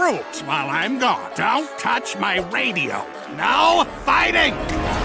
rules while I'm gone. Don't touch my radio. No fighting!